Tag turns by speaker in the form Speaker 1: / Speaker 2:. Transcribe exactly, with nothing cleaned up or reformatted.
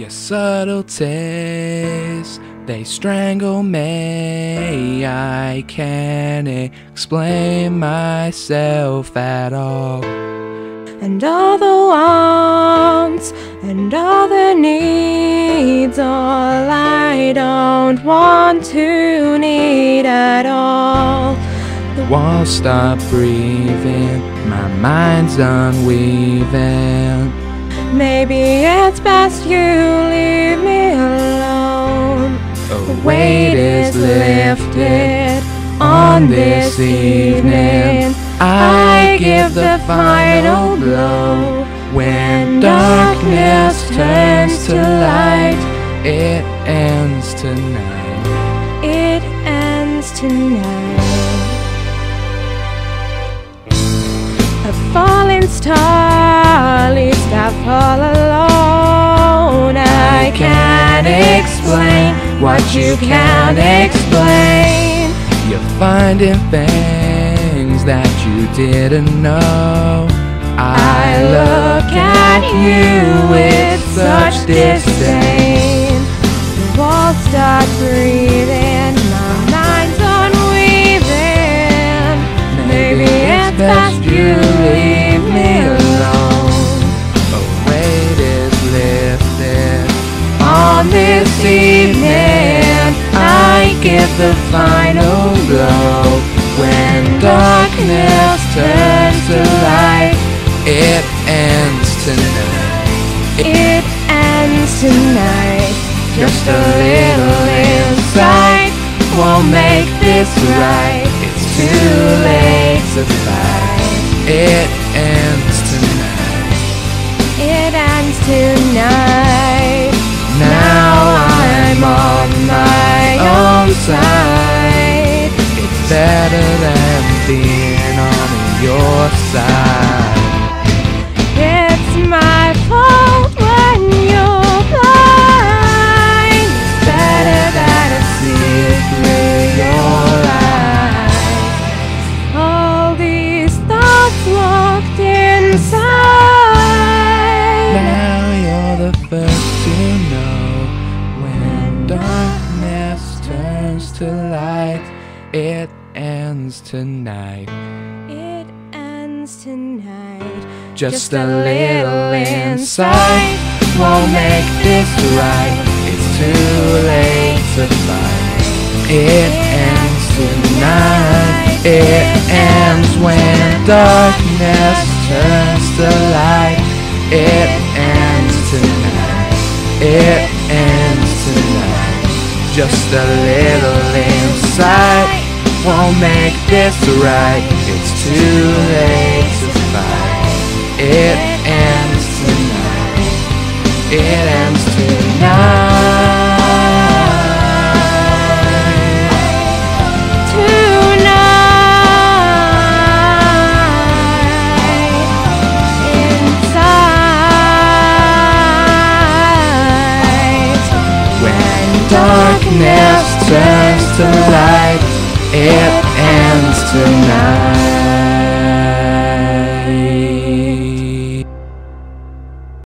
Speaker 1: Your subtleties, they strangle me. I can't explain myself at all.
Speaker 2: And all the wants and all the needs, all I don't want to need at all.
Speaker 1: The walls stop breathing, my mind's unweaving.
Speaker 2: Maybe it's best you leave me alone.
Speaker 1: The weight is lifted on this evening. I give the final blow. When darkness turns to light, it ends tonight.
Speaker 2: It ends tonight. A falling star, at least I fall alone. I can't explain what you can't explain.
Speaker 1: You're finding things that you didn't know.
Speaker 2: I look at you with such disdain. The walls start breathing, my mind's unweaving. Maybe it's best you leave me alone.
Speaker 1: A weight is lifted
Speaker 2: On this evening, I give the final blow. When darkness turns to light,
Speaker 1: it ends tonight.
Speaker 2: it ends tonight.
Speaker 1: Just a little insight won't make this right. It's too late to fight. It ends tonight.
Speaker 2: It ends tonight.
Speaker 1: Now I'm on my own side. It's better than being on your side.
Speaker 2: It's my fault when you're blind. It's better that I see it through your eyes. All these thoughts locked inside.
Speaker 1: Now you're the first to know. When darkness turns to light, it ends tonight.
Speaker 2: It ends tonight.
Speaker 1: Just a little insight won't make this right. It's too late to fight. It ends tonight. It ends when darkness turns to light. It ends tonight. It ends tonight. Just a little insight won't make this right. It's too late to fight. It ends tonight. It ends tonight.
Speaker 2: Tonight. Inside.
Speaker 1: When darkness turns to light, it ends tonight.